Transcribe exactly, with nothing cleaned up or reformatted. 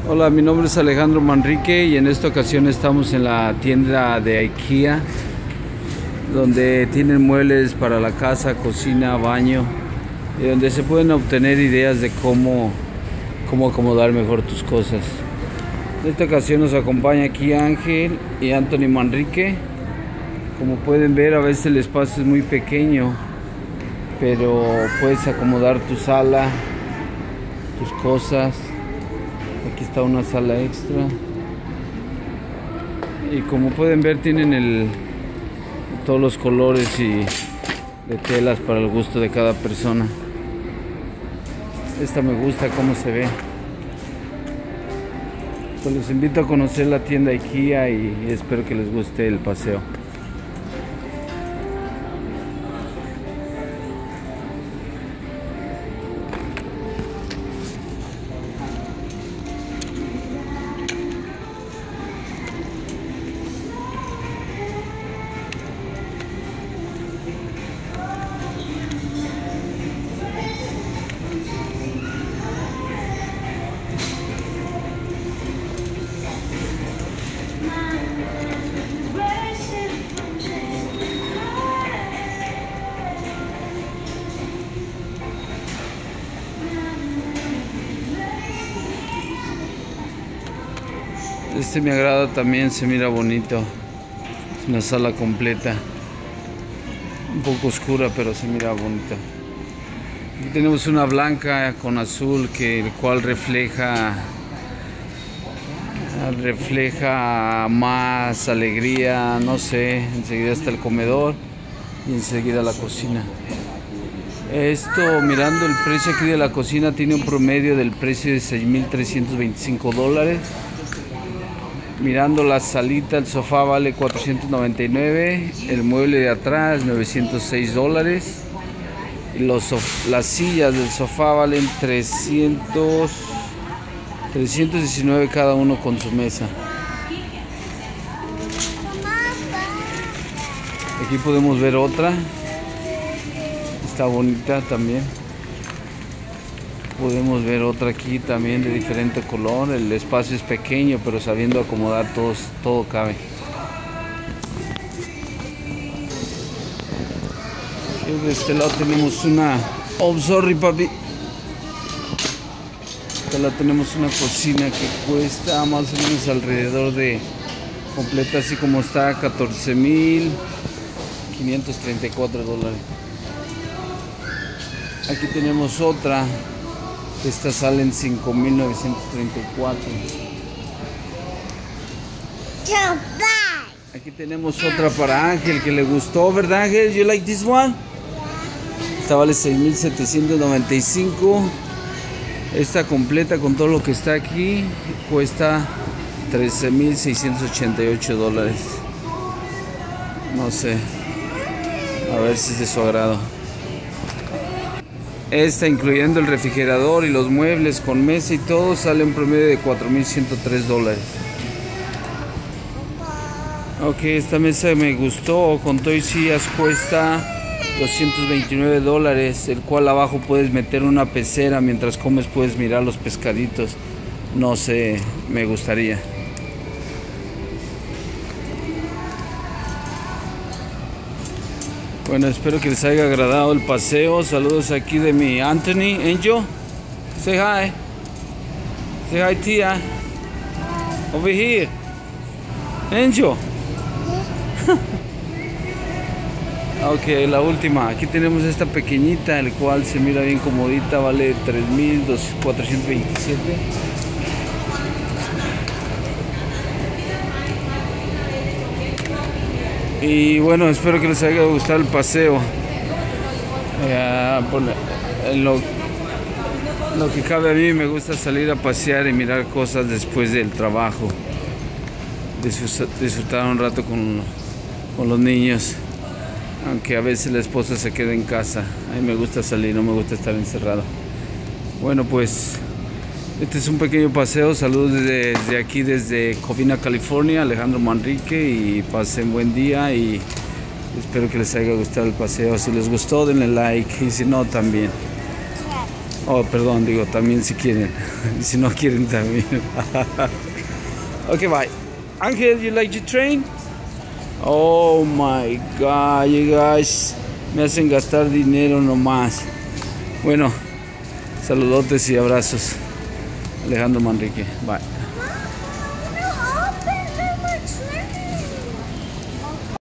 Hola, mi nombre es Alejandro Manrique y en esta ocasión estamos en la tienda de IKEA, donde tienen muebles para la casa, cocina, baño, y donde se pueden obtener ideas de cómo, cómo acomodar mejor tus cosas. En esta ocasión nos acompaña aquí Ángel y Anthony Manrique. Como pueden ver, a veces el espacio es muy pequeño, pero puedes acomodar tu sala, tus cosas. Aquí está una sala extra y como pueden ver tienen el, todos los colores y de telas para el gusto de cada persona. Esta me gusta cómo se ve. Pues los invito a conocer la tienda IKEA y espero que les guste el paseo. Este me agrada también, se mira bonito. Es una sala completa. Un poco oscura, pero se mira bonita. Aquí tenemos una blanca con azul, que el cual refleja refleja más alegría, no sé. Enseguida está el comedor y enseguida la cocina. Esto, mirando el precio aquí de la cocina, tiene un promedio del precio de seis mil trescientos veinticinco dólares. Mirando la salita, el sofá vale cuatrocientos noventa y nueve, el mueble de atrás novecientos seis dólares y los las sillas del sofá valen trescientos, trescientos diecinueve cada uno con su mesa. Aquí podemos ver otra, está bonita también. Podemos ver otra aquí también de diferente color. El espacio es pequeño, pero sabiendo acomodar todos, todo cabe. Y de este lado tenemos una... Oh, sorry, papi. De este lado tenemos una cocina que cuesta más o menos alrededor de... Completa así como está, catorce mil quinientos treinta y cuatro dólares. Aquí tenemos otra. Esta sale en cinco mil novecientos treinta y cuatro. Aquí tenemos otra para Ángel que le gustó, ¿verdad, Ángel? You like this one? Esta vale seis mil setecientos noventa y cinco. Esta completa con todo lo que está aquí cuesta trece mil seiscientos ochenta y ocho dólares. No sé. A ver si es de su agrado. Esta, incluyendo el refrigerador y los muebles con mesa y todo, sale un promedio de cuatro mil ciento tres dólares. Ok, esta mesa me gustó. Con todo y sillas cuesta doscientos veintinueve dólares, el cual abajo puedes meter una pecera. Mientras comes puedes mirar los pescaditos. No sé, me gustaría. Bueno, espero que les haya agradado el paseo. Saludos aquí de mi Anthony. Angel, say hi. Say hi, Tia. Over here. Angel. Ok, la última. Aquí tenemos esta pequeñita, el cual se mira bien comodita. Vale tres mil cuatrocientos veintisiete. Y bueno, espero que les haya gustado el paseo. Eh, por lo, lo que cabe a mí, me gusta salir a pasear y mirar cosas después del trabajo. Disfrutar un rato con, con los niños. Aunque a veces la esposa se queda en casa. A mí me gusta salir, no me gusta estar encerrado. Bueno, pues este es un pequeño paseo. Saludos desde, desde aquí, desde Covina, California. Alejandro Manrique, y pasen buen día y espero que les haya gustado el paseo. Si les gustó, denle like, y si no, también. Oh, perdón, digo, también si quieren. Si no quieren también. Okay, bye. Ángel, you like to train? Oh my God, you guys. Me hacen gastar dinero nomás. Bueno, saludotes y abrazos. Alejandro Manrique. Bye.